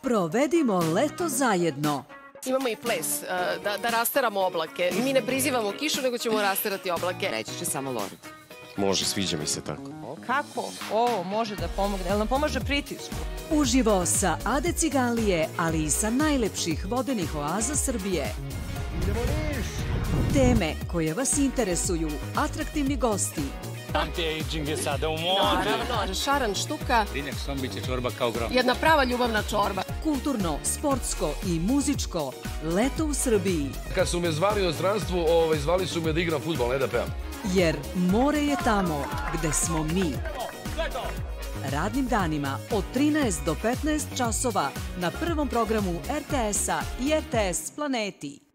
Provedimo leto zajedno. Imamo i ples, da rasteramo oblake. Mi ne prizivamo kišu, nego ćemo rasterati oblake. Reći će samo Lori. Može, sviđa mi se tako. Kako ovo može da pomogne? Jel nam pomaže pritisku? Uživo sa Ade Ciganlije, ali i sa najlepših vodenih oaza Srbije. Teme koje vas interesuju, atraktivni gosti. Anti-aging je sada u modi. Naravno, šaran štuka. Dinek Sombić je čorba kao grom. Jedna prava ljubavna čorba. Kulturno, sportsko i muzičko leto u Srbiji. Kad su me zvali u inostranstvu, zvali su me da igram fudbal, ne da pevam. Jer more je tamo gde smo mi. Radnim danima od 13 do 15 časova na prvom programu RTS-a i RTS Planeti.